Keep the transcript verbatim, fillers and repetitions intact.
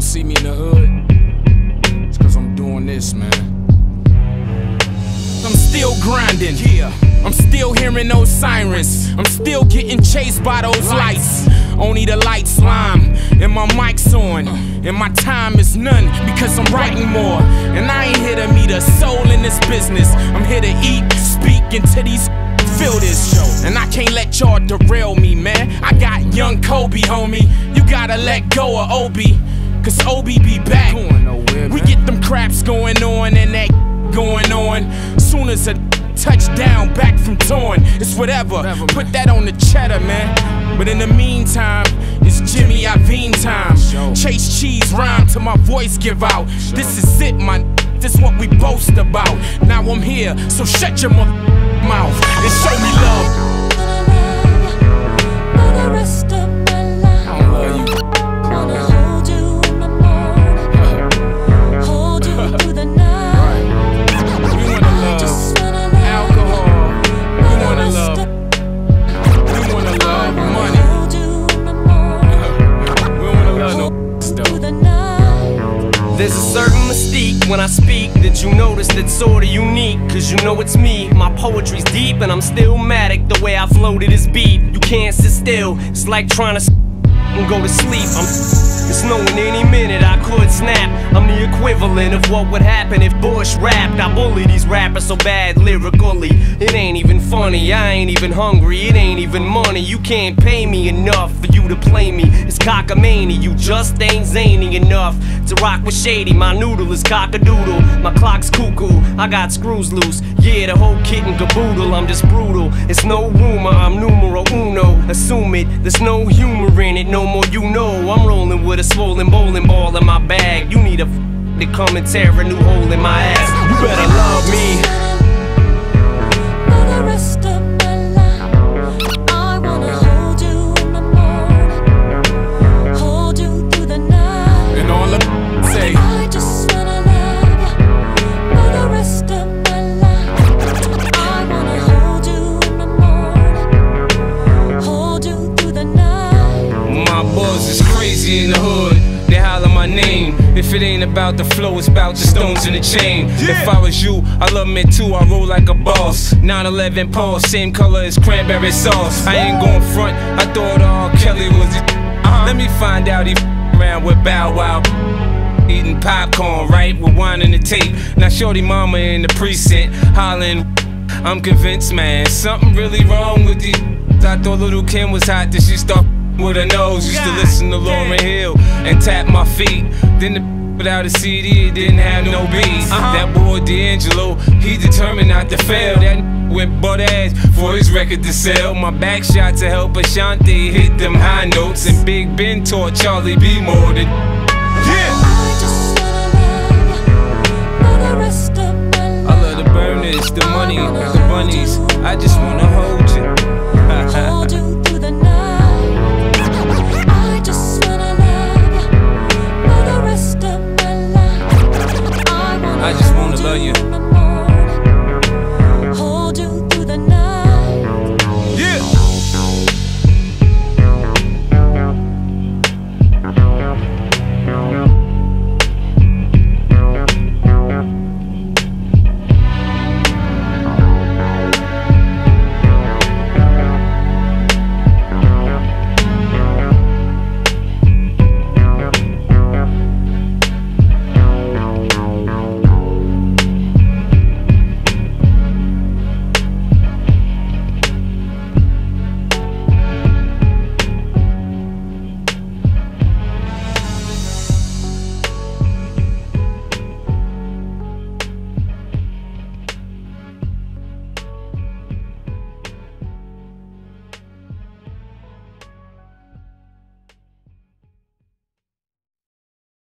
don't see me in the hood, it's cause I'm doing this, man. I'm still grinding, yeah. I'm still hearing those sirens. I'm still getting chased by those lights. Only the lights lime, and my mic's on, and my time is none because I'm writing more. And I ain't here to meet a soul in this business. I'm here to eat, speak, into these feel this show. And I can't let y'all derail me, man. I got young Kobe, homie. You gotta let go of Obi, cause Obi be back. We get them craps going on and that going on. Soon as a touchdown back from torn, it's whatever. Put that on the cheddar, man. But in the meantime, it's Jimmy Iovine time. Chase cheese rhyme till my voice give out. This is it, my. This what we boast about. Now I'm here, so shut your mouth and show me love. There's a certain mystique when I speak that you notice that's sorta unique. Cause you know it's me, my poetry's deep and I'm still matic the way I floated this beat. You can't sit still, it's like trying to and go to sleep. I'm it's knowing any minute I could snap. I'm the equivalent of what would happen if Bush rapped. I bully these rappers so bad lyrically, it ain't even funny. I ain't even hungry, it ain't even money. You can't pay me enough for you to play me. It's cockamamie, you just ain't zany enough to rock with Shady. My noodle is cockadoodle, my clock's cuckoo, I got screws loose. Yeah, the whole kit and caboodle, I'm just brutal. It's no rumor, I'm numero uno. Assume it, there's no humor in it, no more you know. I'm rolling with a swollen bowling ball in my bag. You need a f to come and tear a new hole in my ass. You better love me. In the hood, they holler my name. If it ain't about the flow, it's about the stones in the chain. Yeah. If I was you, I love me too, I roll like a boss. nine eleven Pulse, same color as cranberry sauce. I ain't going front, I thought R. Kelly was the uh-huh. Let me find out he around with Bow Wow, eating popcorn, right, with wine in the tape. Now shorty mama in the precinct, hollering. I'm convinced, man, something really wrong with these. I thought Little Kim was hot, did she start with her nose? Used to listen to Lauryn Hill and tap my feet. Then the without a C D, it didn't have no beats. Uh-huh. That boy D'Angelo, he determined not to fail. That went butt ass for his record to sell. My back shot to help Ashanti hit them high notes. And Big Ben taught Charlie B more than yeah. I love the burners, the money, the bunnies. I just wanna hold you.